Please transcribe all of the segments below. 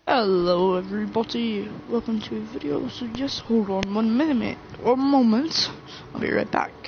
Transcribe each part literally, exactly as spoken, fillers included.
Hello everybody, welcome to a video. So just hold on one minute, one moment, I'll be right back.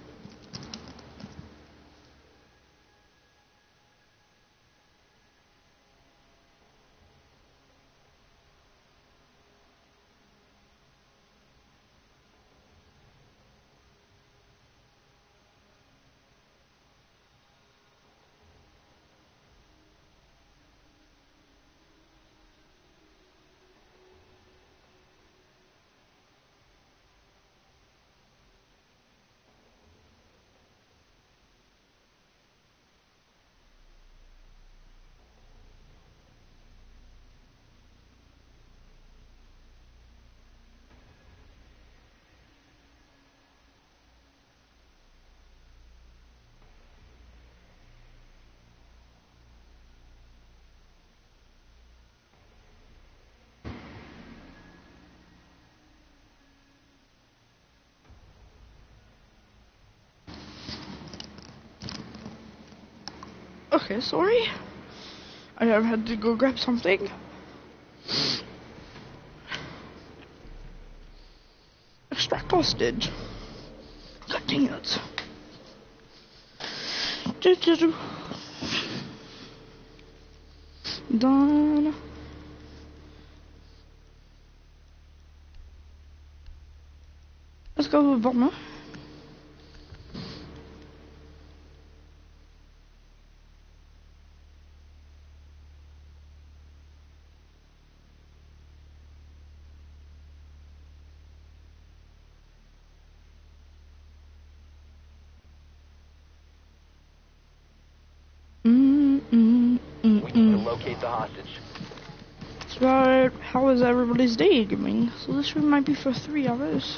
Okay, sorry. I have had to go grab something. Extract hostage. God dang it. Do, do, do. Done. Let's go with bomber. Mm, mm, mm, We need to mm. locate the hostage. That's right. How is everybody's day going? So this room might be for three hours.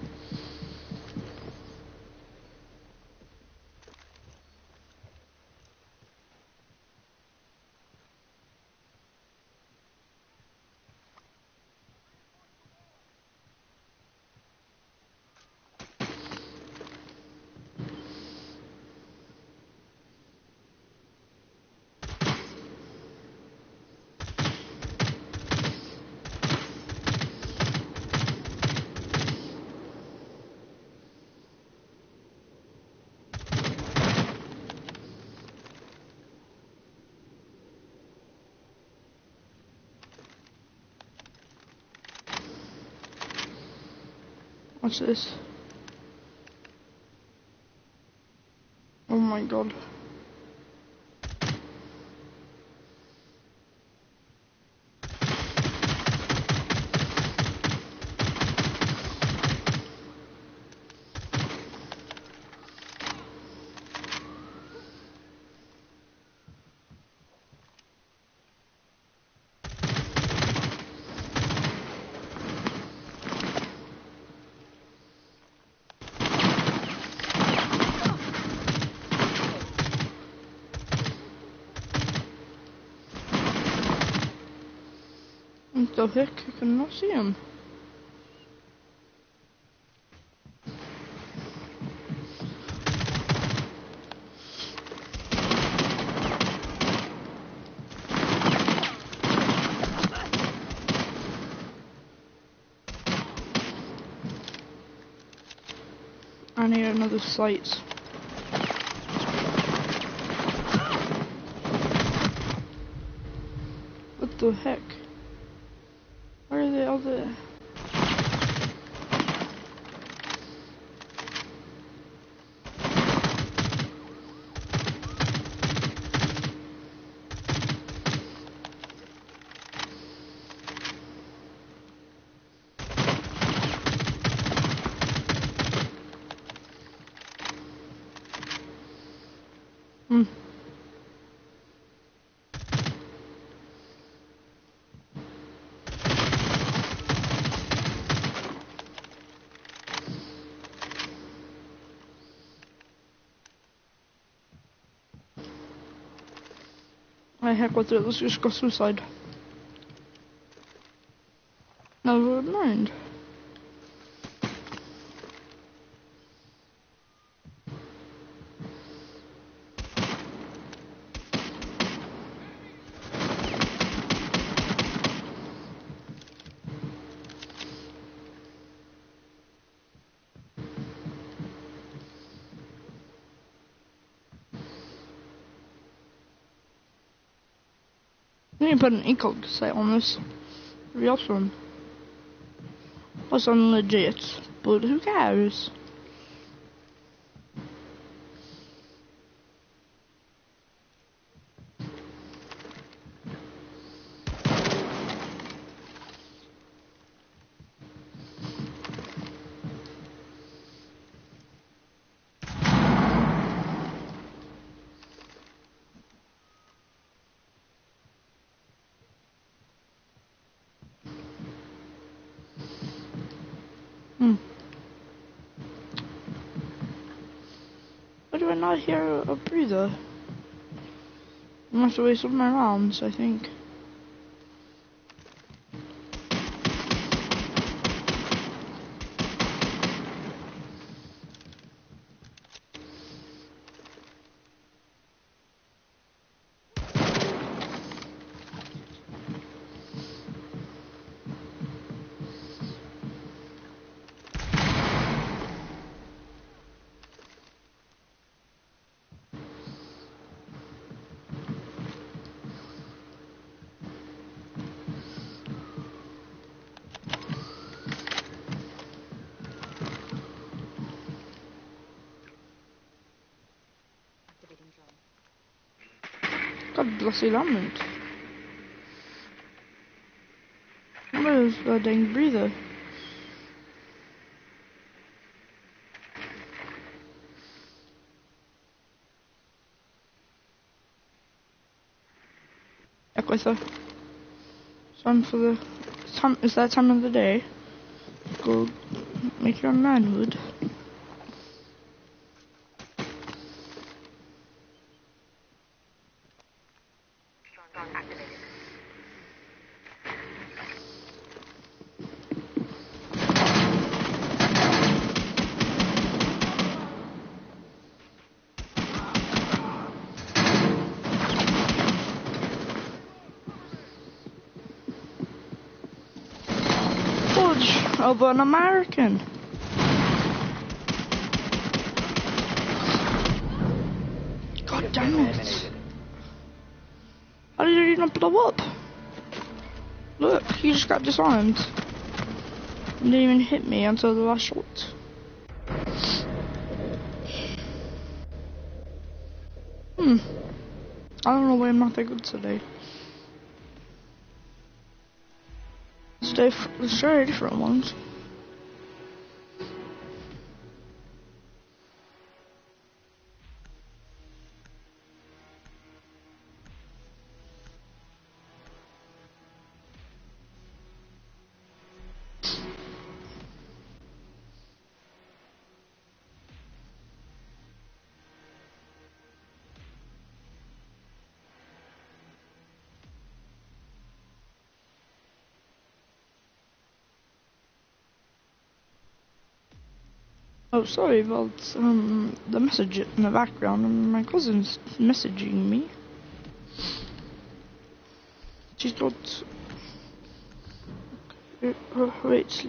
What's this? Oh my god. What the heck? I cannot see him. I need another sight. What the heck? Where are the other? Hmm. I heck with it, let's just go suicide. Never mind. need to put an incog site on this. It'd be awesome. Plus I'm legit, but who cares? Hmm. Why do I not hear a breather? I must have wasted my rounds, I think. God bless the lament. Where's the dang breather? Equither. Time for the time. It's that time of the day. Go make your manhood. Of an American. God damn it. How did it not blow up? Look, he just got disarmed. He didn't even hit me until the last shot. Hmm. I don't know why I'm not that good today. Let's try different ones. Oh, sorry about um, the message in the background. My cousin's messaging me. She's got... Okay. Uh, wait.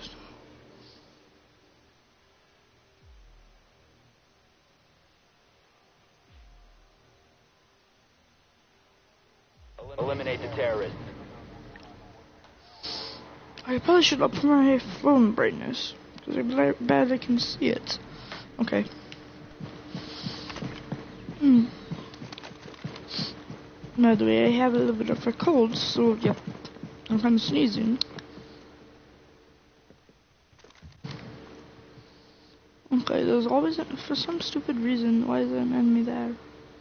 Eliminate the terrorists. I probably should up my phone brightness. Because I barely can see it. Okay. Hmm. By the way, I have a little bit of a cold, so yeah. I'm kind of sneezing. Okay, there's always, a, for some stupid reason, why is there an enemy there?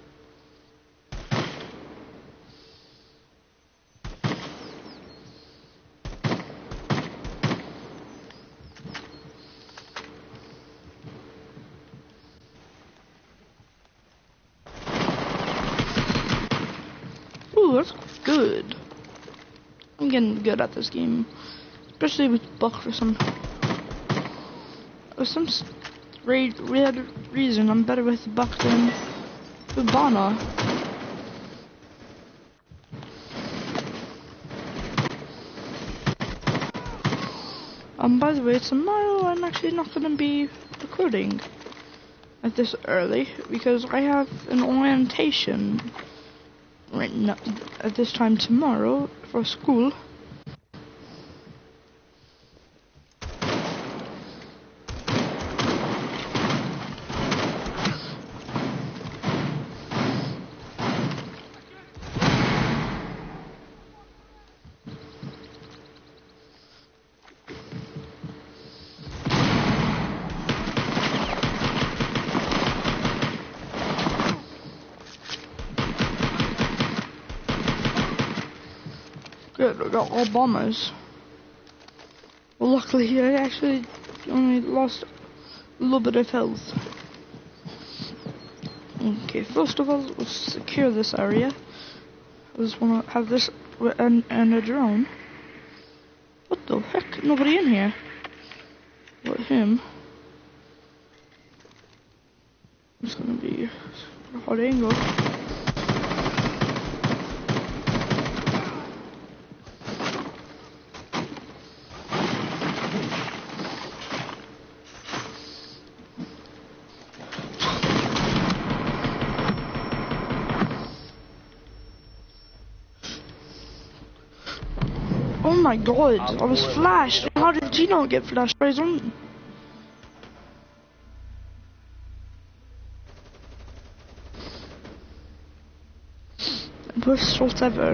Ooh, that's good. I'm getting good at this game, especially with Buck for some for some weird reason. I'm better with Buck than Hibana. Um, by the way, tomorrow I'm actually not gonna be recording at this early because I have an orientation right now at this time tomorrow for school. Good, we got all bombers. Well, luckily I actually only lost a little bit of health. Okay, first of all, let's secure this area. I just want to have this and, and a drone. What the heck? Nobody in here. But him. It's gonna be a hard angle. Oh my god, I was flashed. How did he not get flashed by his own? Worst shot ever.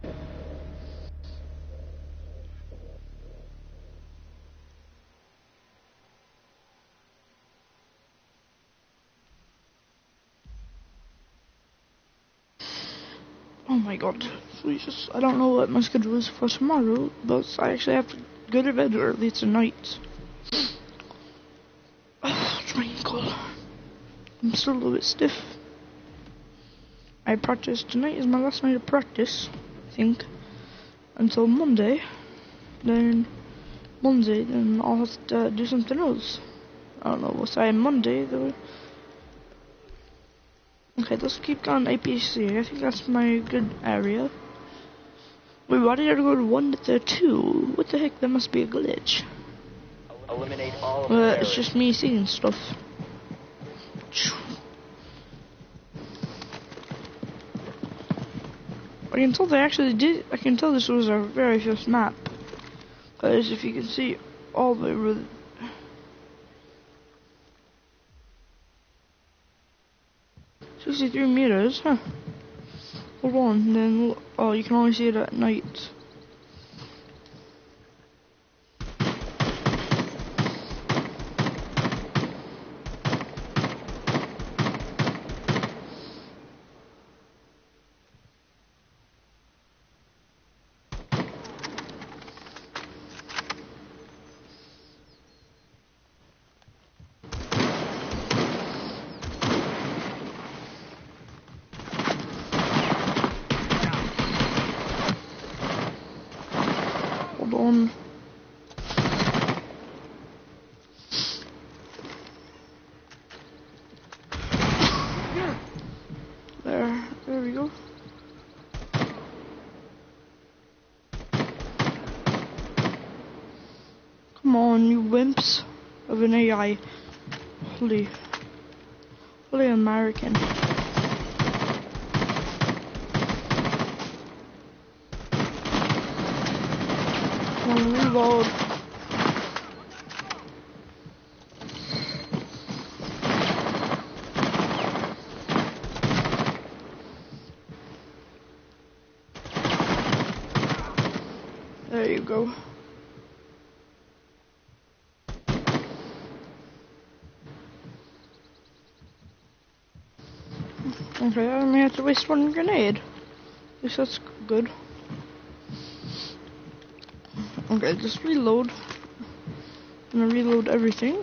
Oh my god. Jesus, I don't know what my schedule is for tomorrow, but I actually have to go to bed early tonight. Oh, it's my ankle. I'm still a little bit stiff. I practice tonight is my last night of practice, I think, until Monday. Then Monday, then I'll have to do something else. I don't know what time Monday though. Okay, let's keep going A P C. I think that's my good area. Wait, why did I go to one to two? What the heck? That must be a glitch. Eliminate all. Uh, it's just me seeing stuff. I can tell they actually did. I can tell this was our very first map, because if you can see all the way sixty-three meters, huh? Hold on, then oh, you can only see it at night. Hold on. There, there we go. Come on, you wimps of an A I. Holy, holy American. Come on, reload. There you go. Okay, I only have to waste one grenade. At least that's good. Okay, just reload. I'm gonna reload everything.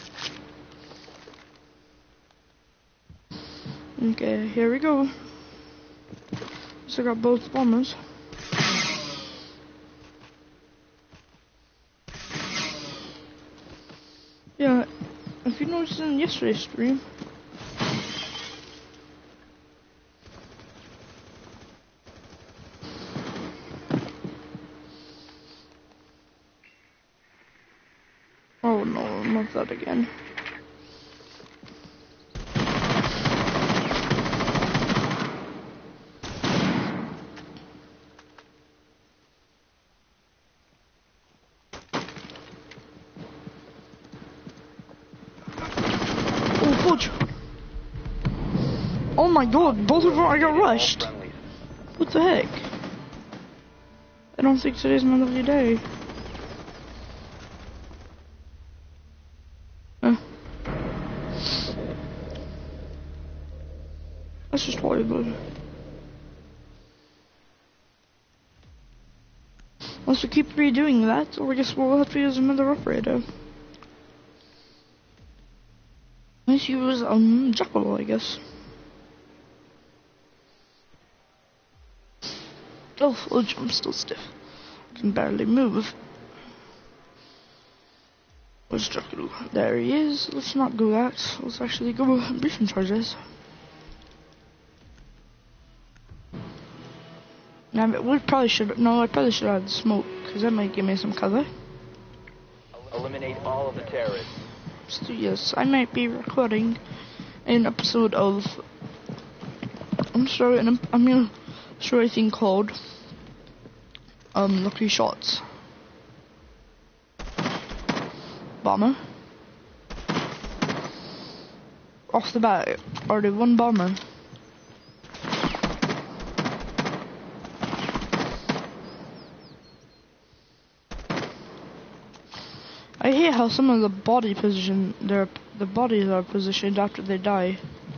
Okay, here we go. So I got both bombers. Yeah, if you noticed in yesterday's stream, oh no, not that again. my god, both of them I got rushed. Friendlies. What the heck? I don't think today's my lucky day. Huh. That's just horrible. Unless we keep redoing that, or I guess we'll have to use another operator. Let's use um Jackal, I guess. Oh, fudge, I'm still stiff. I can barely move. Where's Jackal? There he is. Let's not go that. Let's actually go briefing charges. Now, we probably should. No, I probably should add smoke, because that might give me some cover. Eliminate all of the terrorists. So, yes, I might be recording an episode of. I'm sorry, and I'm, I'm gonna show a thing called um Lucky Shots. Bomber. Off the bat, already one bomber. I hate how some of the body position, their the bodies are positioned after they die.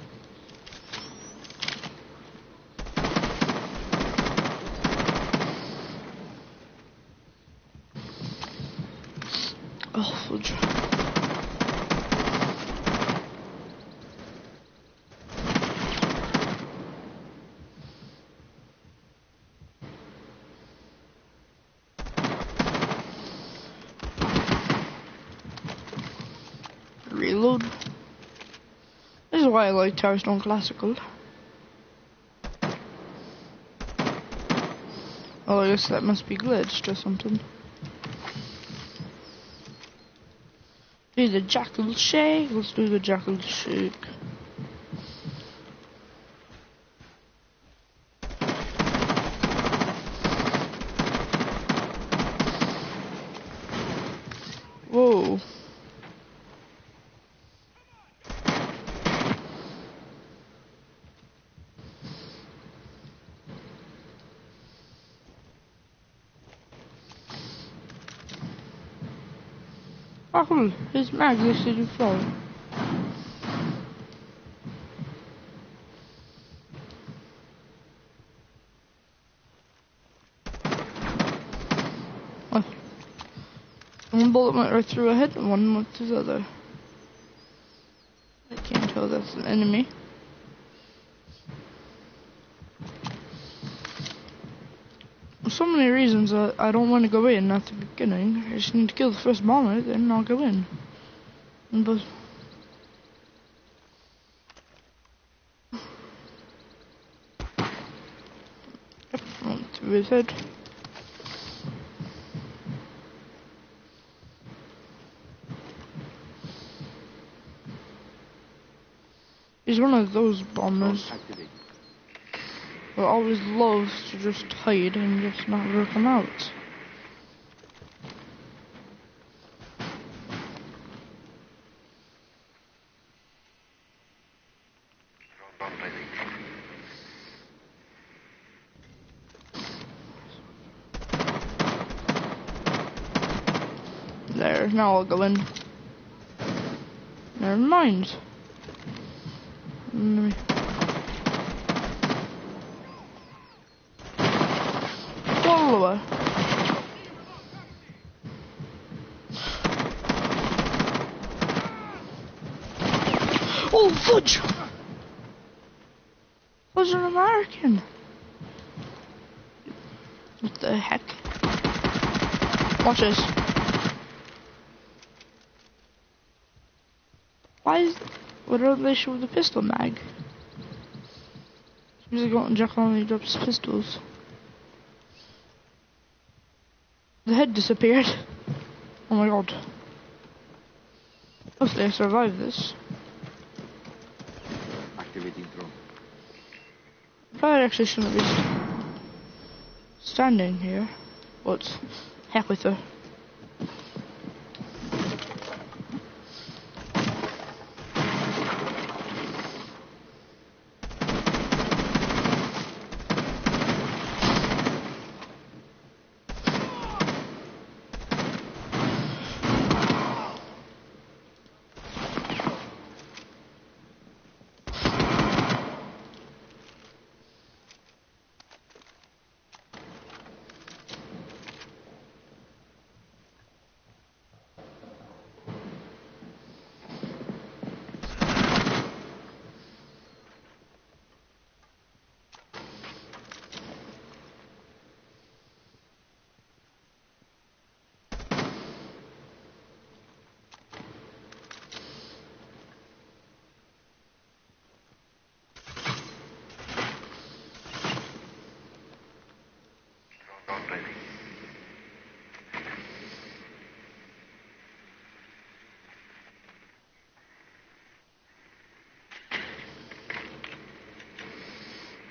Oh, fudge. Reload. This is why I like Tower Stone Classical. Oh, I guess that must be glitched or something. Do the Jackal Shake. Let's do the Jackal Shake. Whoa. Oh, cool. His mag listed to fall. Oh. One bullet went right through a head and one went through the other. I can't tell that's an enemy. For so many reasons uh, I don't want to go in at the beginning. I just need to kill the first bomber, then I'll go in. But yep, went through his head. He's one of those bombers who always loves to just hide and just not ever come out. There, now I'll go in. Never mind. Let me... Follower. Oh, fudge! Was an American. What the heck? Watch this. Why is... Why don't they show the pistol mag? Seems like Jack only drops pistols. The head disappeared. Oh my god. Hopefully I survive this. Activating drone. Probably actually shouldn't be st standing here. But heck with her.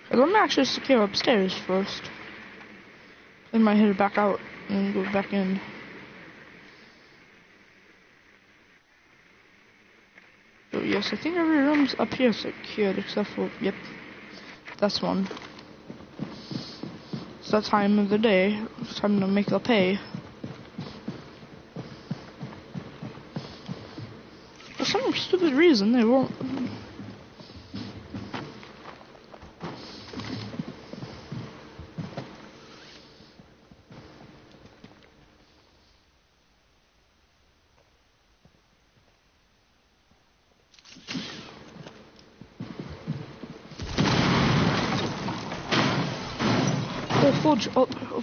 Let me actually secure upstairs first. Then might head back out and go back in. So yes, I think every room's up here secured except for, yep, that's one. It's that time of the day. It's time to make the pay. For some stupid reason, they won't. Oh, fudge, up, up.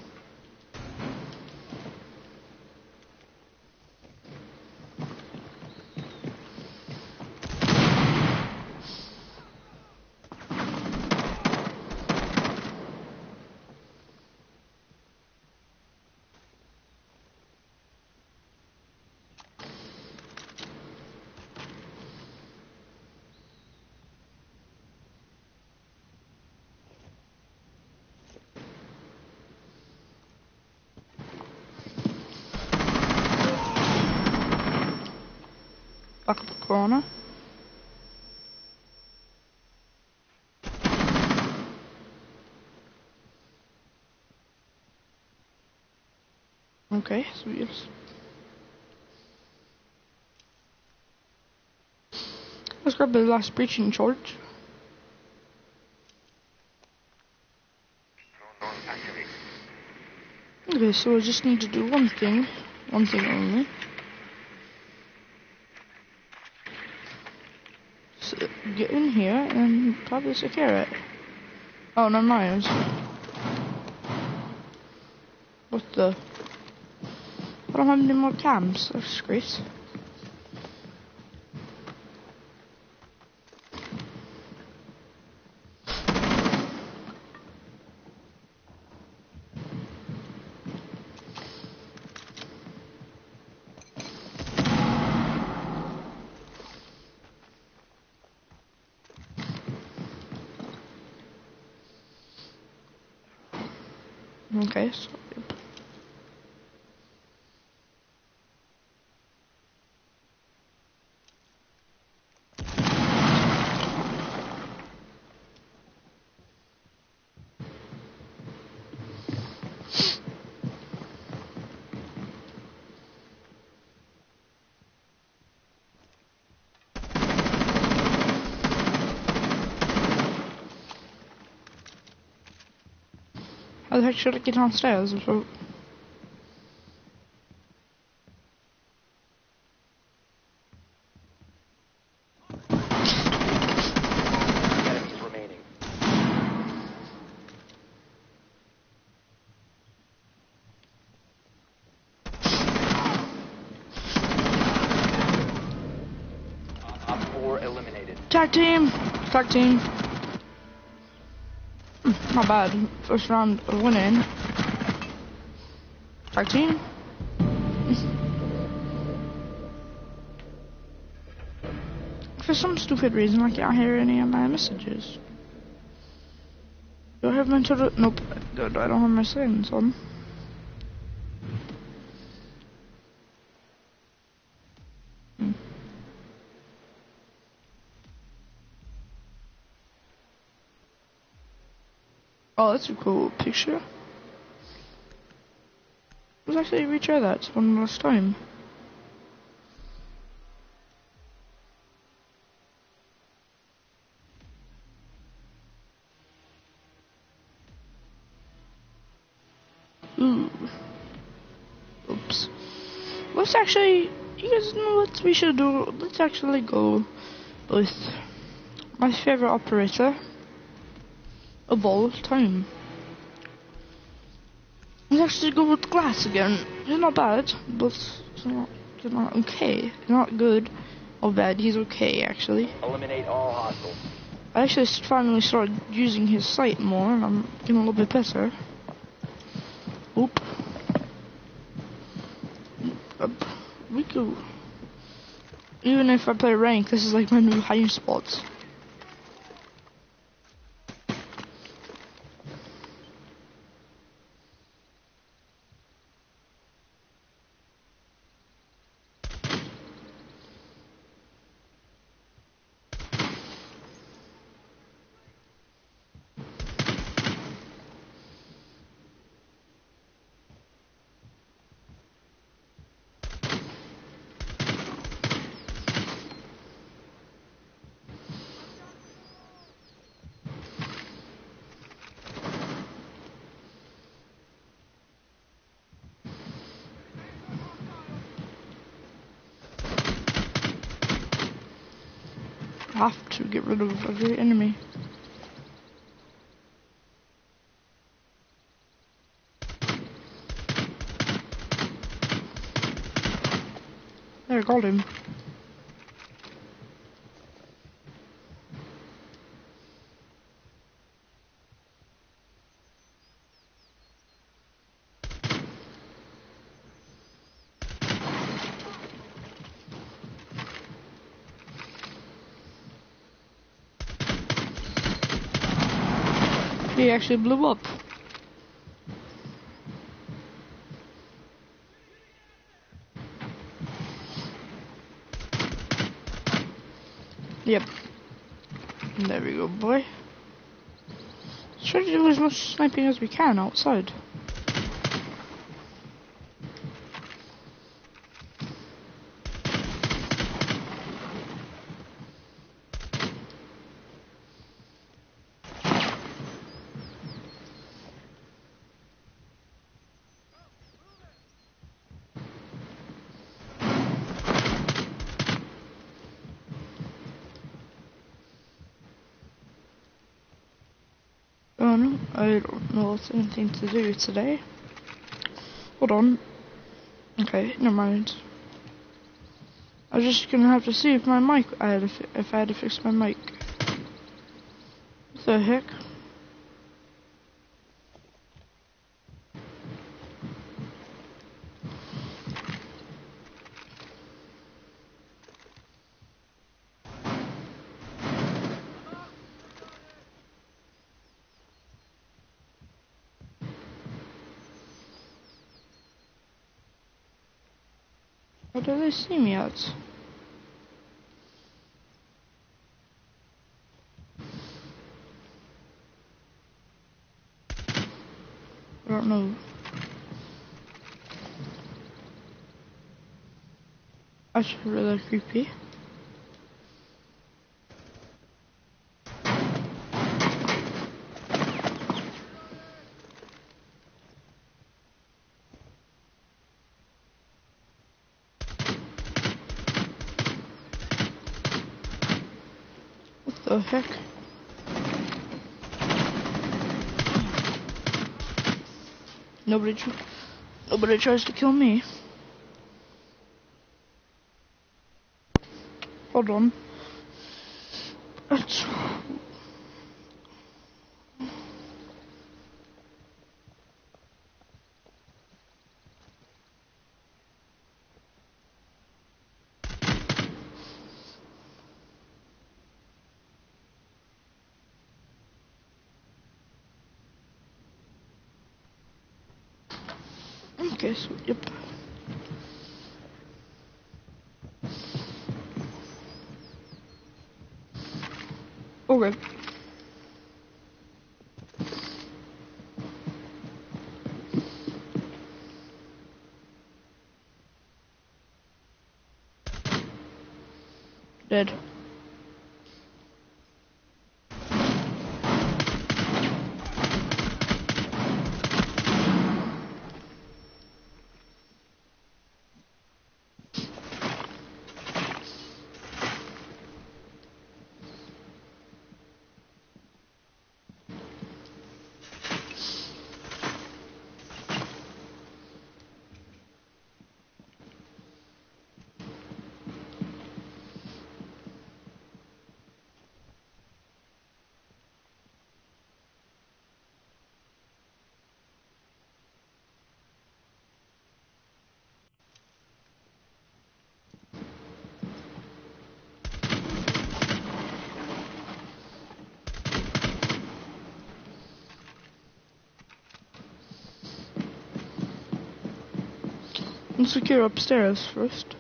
Back up the corner. Okay, so yes. Let's grab the last breaching charge. Okay, so I just need to do one thing. One thing only. So get in here and probably secure it. Oh, no, mine. What the? I don't have any more cams. That's great. Okay, so yep. How the heck should I get downstairs? So Enemies remaining. Op four eliminated. tag team, tag team. Hmm, not bad. First round winning. Tag team. For some stupid reason, I can't hear any of my messages. Do I have my total? Nope. Good. I don't have my settings on. Hmm. Oh, that's a cool picture. Let's actually retry that one last time. Ooh. Oops. Let's actually, you guys know what we should do? Let's actually go with my favorite operator of all time. Let's actually go with Glass again. He's not bad, but he's not, he's not okay. He's not good or bad, he's okay actually. Eliminate all hostiles. I actually finally started using his sight more and I'm getting a little bit better. Oop. Up. We go. Even if I play rank, this is like my new hiding spots. have to get rid of every enemy. There, I got him. He actually blew up. Yep. There we go, boy. Let's try to do as much sniping as we can outside. Oh no, I don't know what's anything to do today. Hold on. Okay, never mind. I was just gonna have to see if my mic, I had to fi if I had to fix my mic. What the heck? How do they see me at? I don't know. That's really creepy. What the heck? Nobody, tr nobody tries to kill me. Hold on. That's okay, so yep. Okay. Dead. Let's secure upstairs first.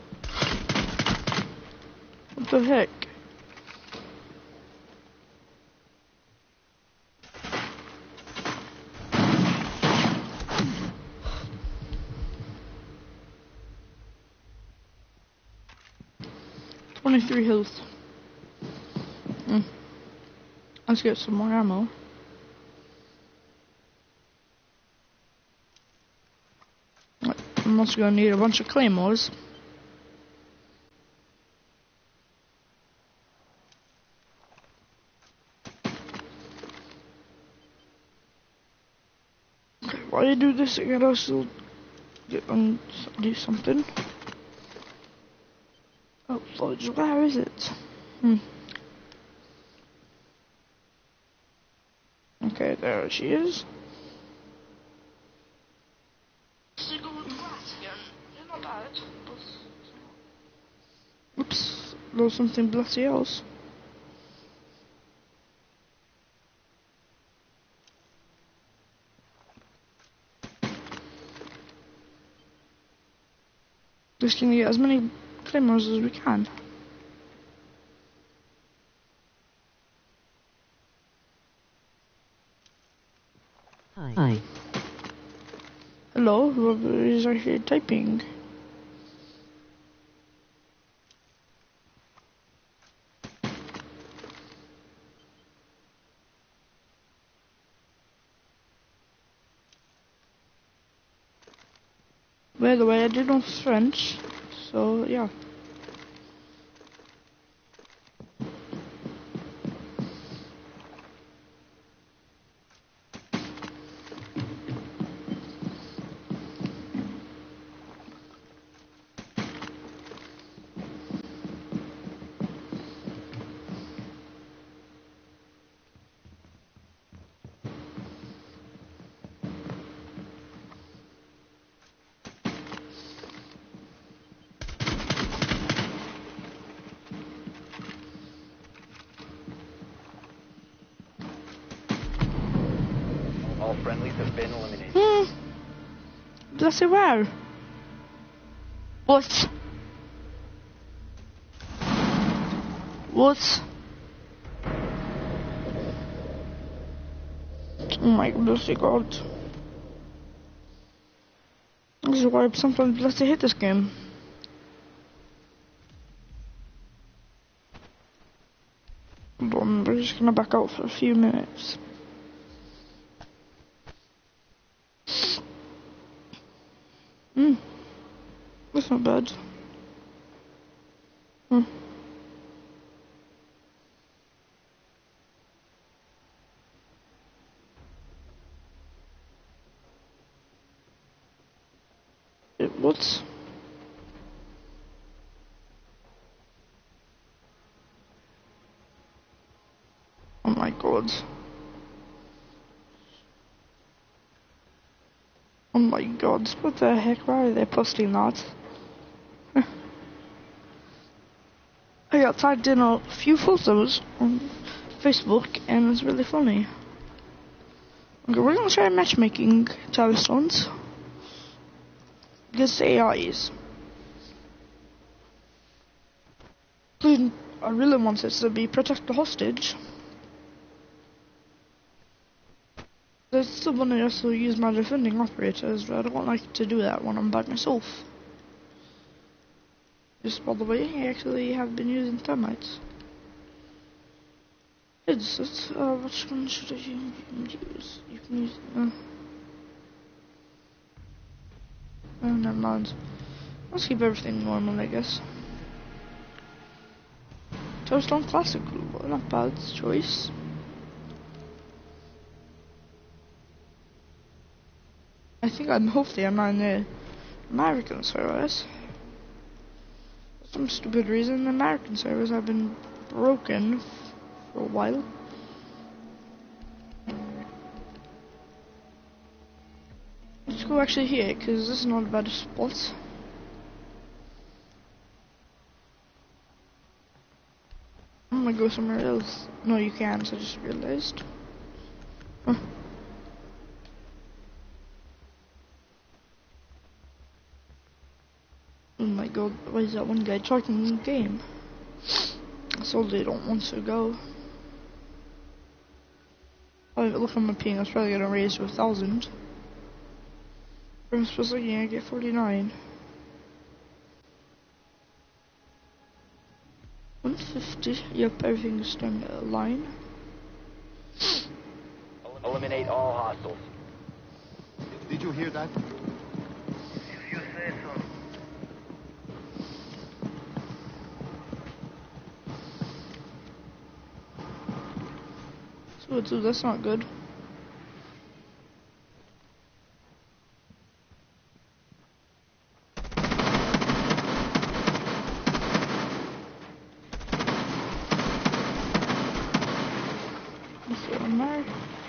What the heck? twenty-three health. Mm. Let's get some more ammo. I'm also gonna need a bunch of claymores. Okay, while you do this, I gotta also get on do something. Oh, fudge, where is it? Hmm. Okay, there she is. Oops, there's something bloody else. Just gonna get as many claymores as we can. Hi. Hi. Hello, whoever is actually typing. By the way, I did know French, so yeah. All friendlies have been eliminated. Hmm. Bloody where? What? What? Oh my bloody god. This is why I sometimes bloody hate this game. Hold on, we're just gonna back out for a few minutes. Hmm. That's not bad. Hmm. It, what? Oh my god. Oh my god, what the heck, why are they posting that? I got tagged in a few photos on Facebook and it's really funny. Okay, we're gonna try matchmaking Charleston's against A Is. Including, I really want it to be protect the hostage. I still want to also use my defending operators, but I don't like to do that when I'm by myself. Just by the way, I actually have been using termites. Is it? Uh, which one should I use? You can use. Uh, oh, never mind. Let's keep everything normal, I guess. Toaststone Classic, not bad choice. I think I'm hopefully I'm not in the American servers. For some stupid reason, the American servers have been broken for a while. Let's go actually here, because this is not a bad spot. I'm gonna go somewhere else. No, you can't, I just realized. Huh. Oh my god, why is that one guy talking in the game? So they don't want to go. Oh, look at my ping, I was probably gonna raise to a thousand. I'm supposed to yeah, get forty-nine. fifty. Yep, everything's starting to align. Eliminate all hostiles. Did you hear that? If you say so. So, dude, that's not good. Let's on there.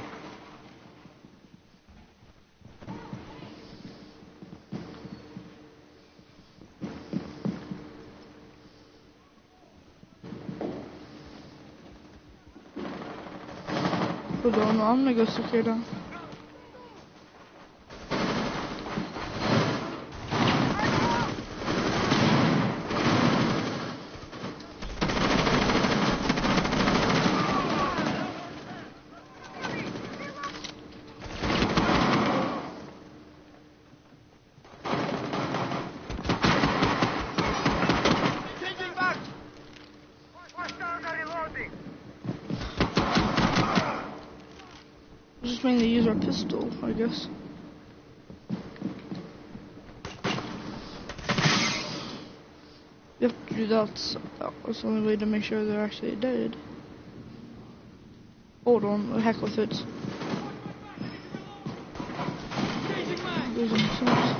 Hold on, I'm gonna go secure down. Changing back! Hostiles are reloading! Just mainly use our pistol, I guess. You have to do that. That's the only way to make sure they're actually dead. Hold on, the heck with it. Losing themselves.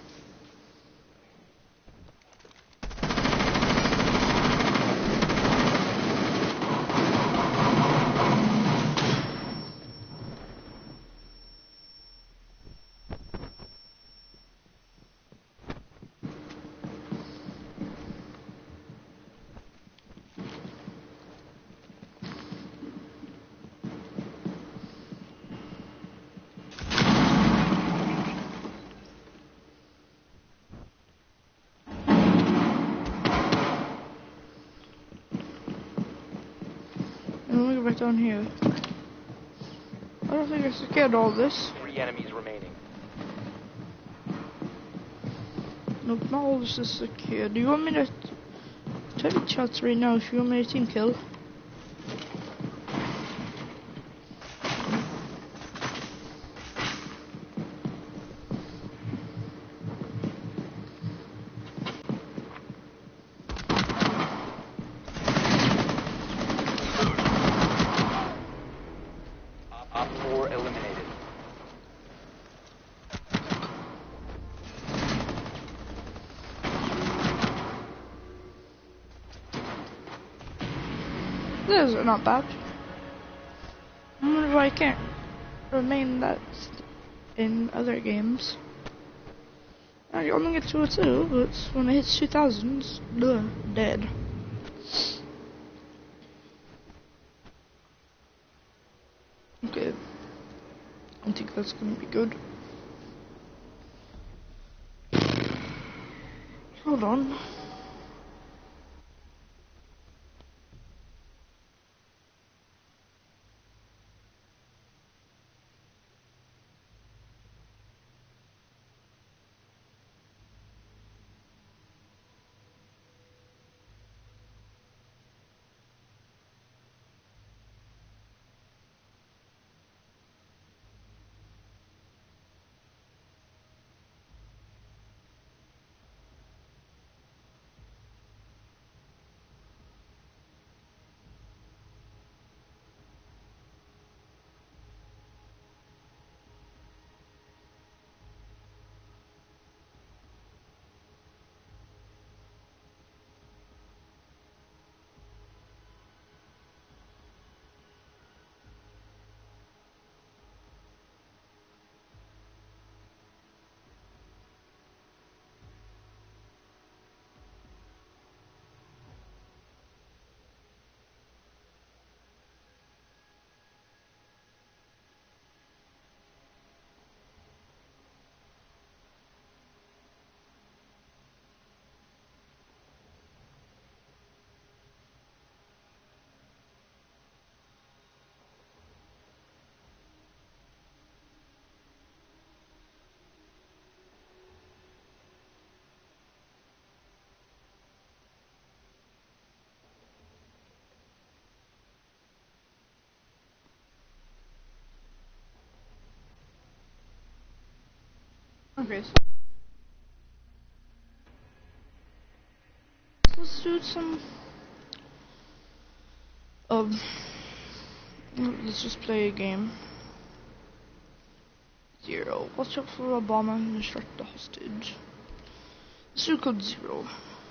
And let me go back down here. I don't think I secured all this. Three enemies remaining. Nope, not all this is secured. Do you want me to type in chats right now if you want me to team kill? Op four eliminated. Those are not bad. I wonder why I can't remain that in other games. I only get two oh two, but when it hits two thousand, it's ugh, dead. Okay. I think that's gonna be good. Hold on. Okay, so let's do some. Um, let's just play a game. Zero. Watch out for a bomber and instruct the hostage. Let's do code zero.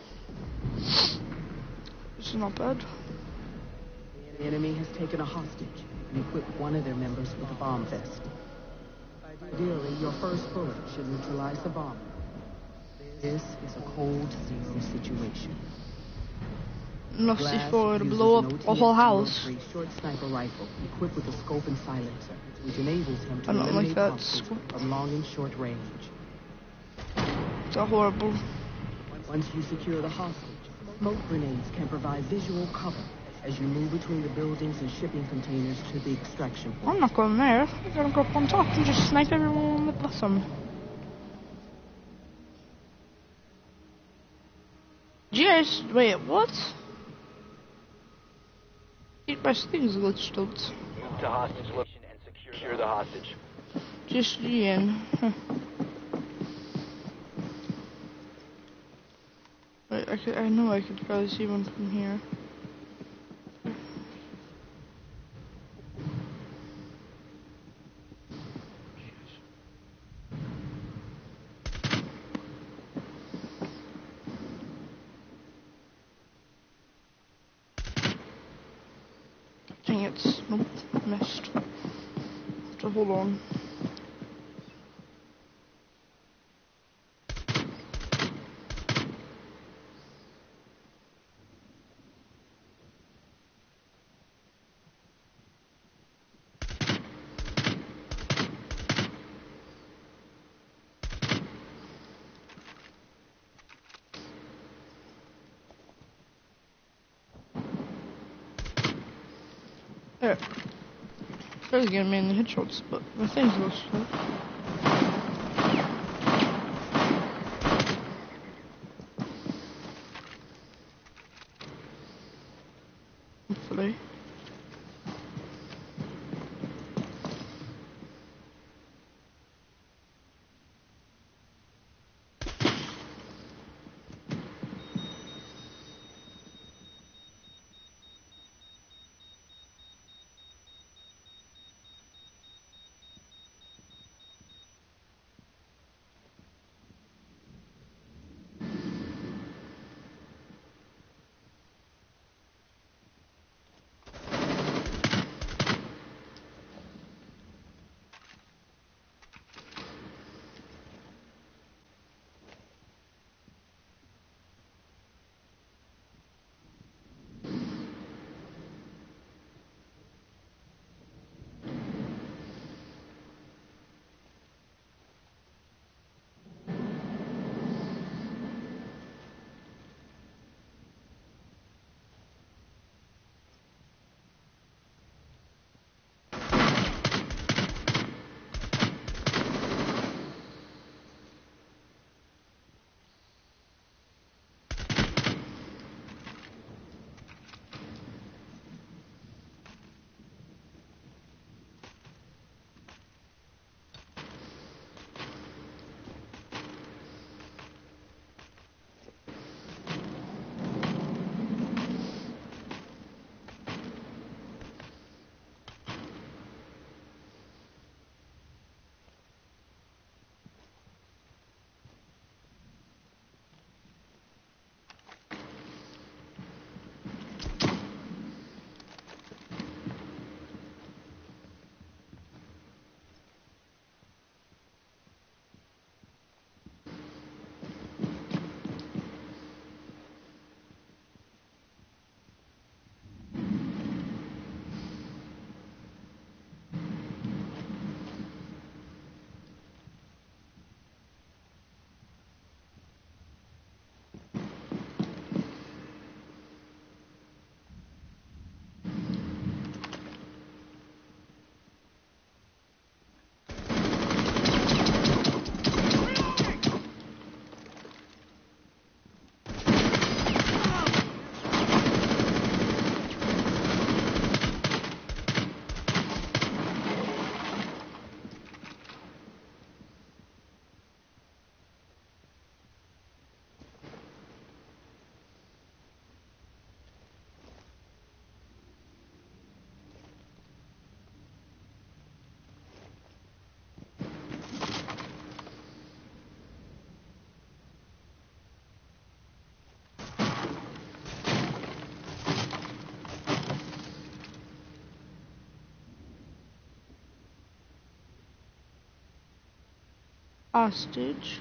This is not bad. The enemy has taken a hostage and equipped one of their members with a bomb vest. Ideally, your first bullet should neutralize the bomb. This is a cold zero situation. Enough C four to uses blow an up O T a whole S house. three short sniper rifle equipped with a scope and silencer, which enables him to I don't like eliminate that hostiles scope. from long and short range. It's a horrible. Once you secure the hostage, smoke grenades can provide visual cover as you move between the buildings and shipping containers to the extraction point. I'm not going there. I'm gonna go up on top and just snipe everyone on the bottom. Yes, wait, what? My thing's glitched out. Move to hostage location and secure, secure the hostage. Just Ian. Huh. Wait, I, could, I know I could probably see one from here. Dang it. Nope, missed. So hold on. There. I was getting mainly headshots, but my thing's lost. Hopefully. hostage.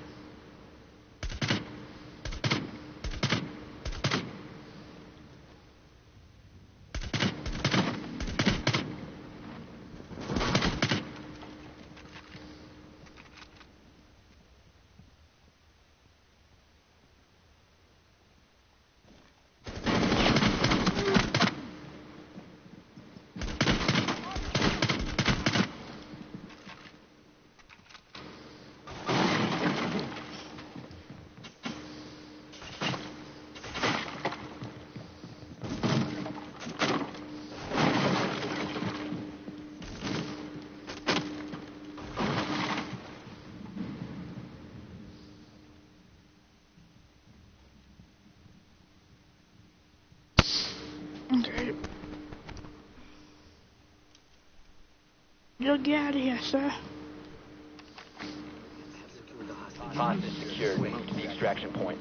Okay. You'll get out of here, sir. Hostage secured. Move to the extraction point.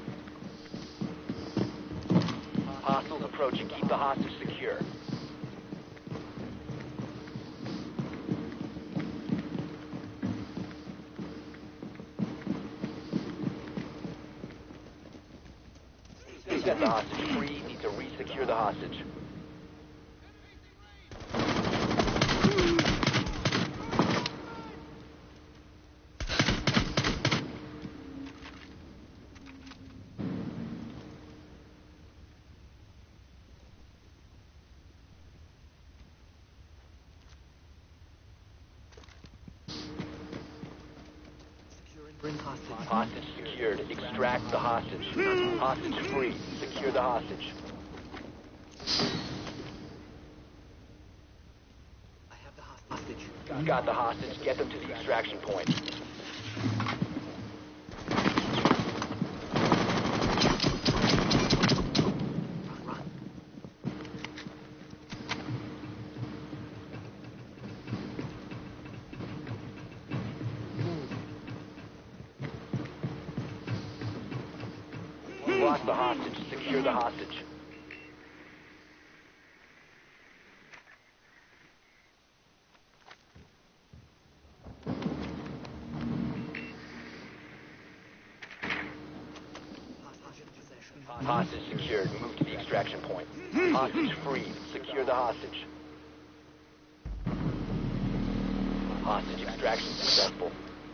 Hostiles approaching. Keep the hostage secure. Set the hostage free. Need to re-secure the hostage. Hostage secured. Extract the hostage. Hostage free. Secure the hostage. I have the hostage. Got the hostage. Get them to the extraction point. Lost the hostage. Secure the hostage. Hostage secured. Move to the extraction point. Hostage free. Secure the hostage. Hostage extraction successful.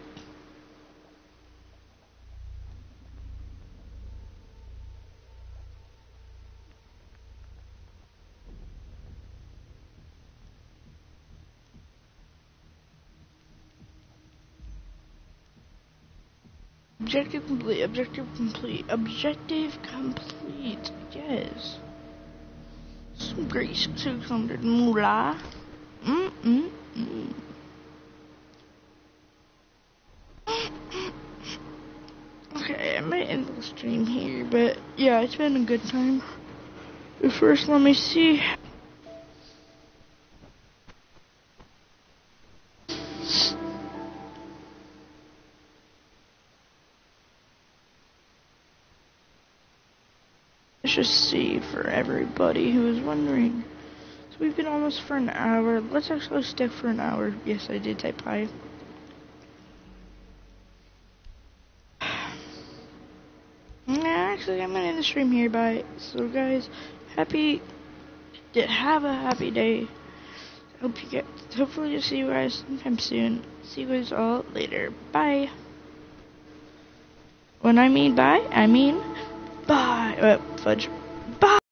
Objective complete, objective complete, objective complete, yes. Some great six hundred moolah. Mm-mm-mm. Okay, I might end the stream here, but yeah, it's been a good time. But first, let me see. Let's just see for everybody who is wondering. So we've been almost for an hour. Let's actually stick for an hour. Yes, I did type hi. Yeah, actually, I'm gonna end the stream here. Bye. So, guys, happy. Have a happy day. Hope you get. Hopefully, to see you guys sometime soon. See you guys all later. Bye. When I mean bye, I mean bye. Uh, fudge. Bye.